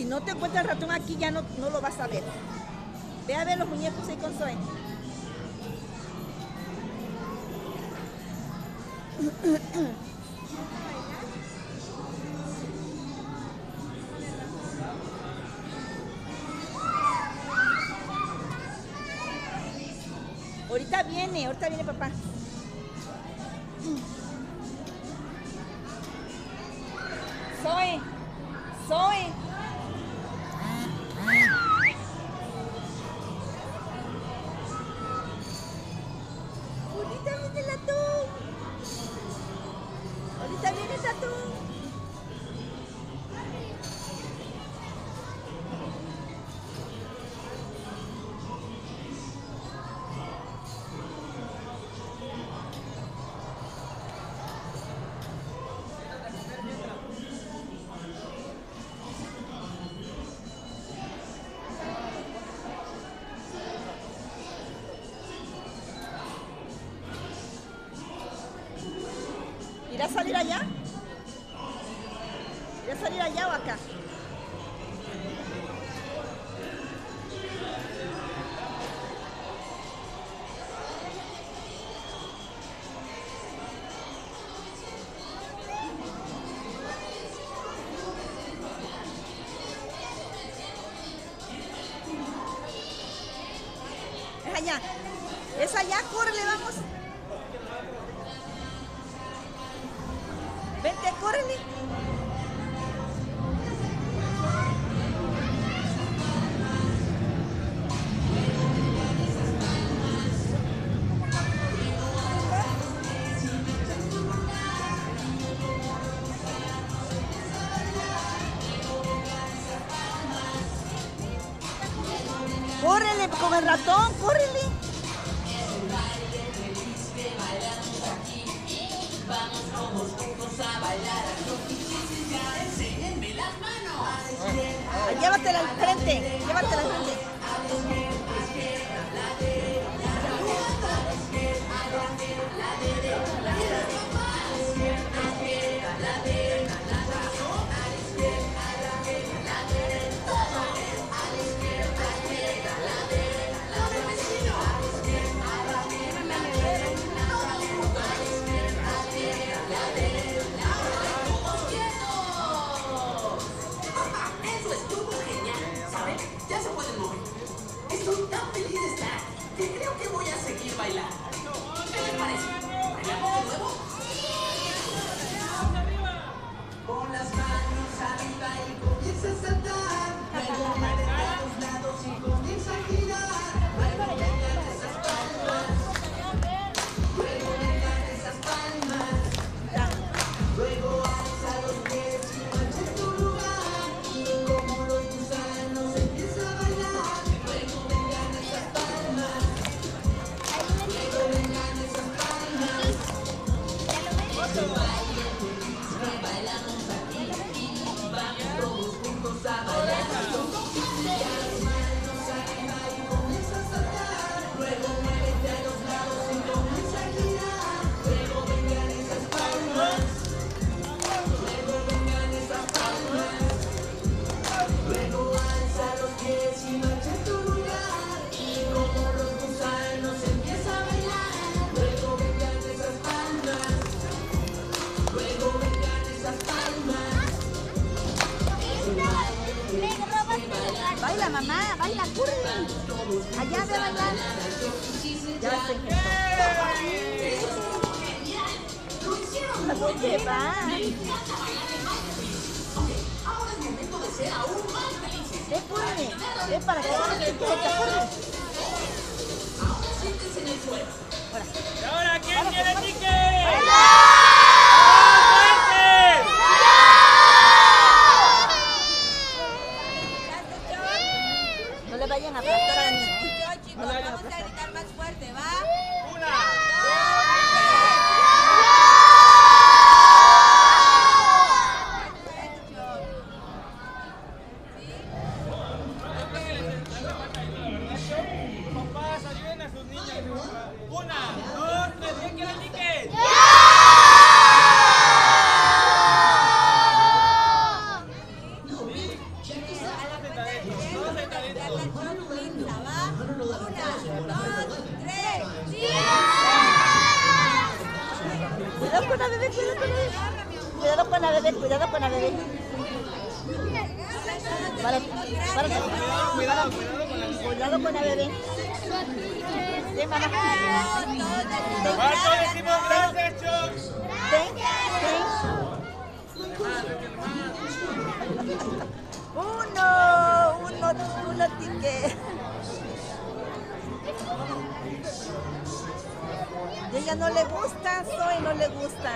no te encuentras el ratón aquí, ya no lo vas a ver. Ve a ver los muñecos ahí con Zoe. Ahorita viene papá. Zoe. Ahorita viene el atún. Ahorita viene el atún. ¿Irá a salir allá? ¿Irá a salir allá o acá? Es allá. Es allá, córrele, vamos. Vente, córrele. Córrele con el ratón, córrele. Vamos todos juntos a bailar. Enséñenme las manos. Llévatela al frente, llévatela al frente. Bailar. ¿Qué les parece? ¿Bailamos de nuevo? Pon las manos arriba y comienza a saltar. Luego mueve a los lados y comienza a girar. Luego vengan esas palmas. Luego vengan esas palmas. Luego alza los pies y marcha en tu lugar. Y como los gusanos empieza a bailar. Luego vengan esas palmas. Luego vengan esas palmas. Bailamos aquí y vamos todos juntos a bailar. Las manos arriba y comienza a saltar. Luego muévete a los lados y comienza a girar. Luego vengan esas palmas. Luego vengan esas palmas. Luego alza los pies y marcha en tu lugar. Y como los gusanos empieza a bailar. Luego vengan esas palmas. Luego vengan esas palmas. Baila, mamá, baila, corre. Allá ve a bailar. Ya se ¿A dónde va? Ahora es momento de ser aún más felices. Ve, corre. Ve para que ahora te corre. Ahora siéntense en el suelo. ¿Y ahora quién quiere ticket? No le vayan a aplastar a la niña. Chicos, vamos a gritar más fuerte, ¿va? Papás, ayuden a sus niñas. 1, 2, 3. Cuidado con la bebé, cuidado con la bebé. Cuidado con la bebé. Sí, mamá. ¿Cuánto decimos gracias, Choc? Uno ticket. Y ella no le gusta, Zoe no le gusta.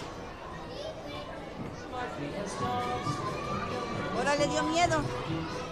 Ahora le dio miedo.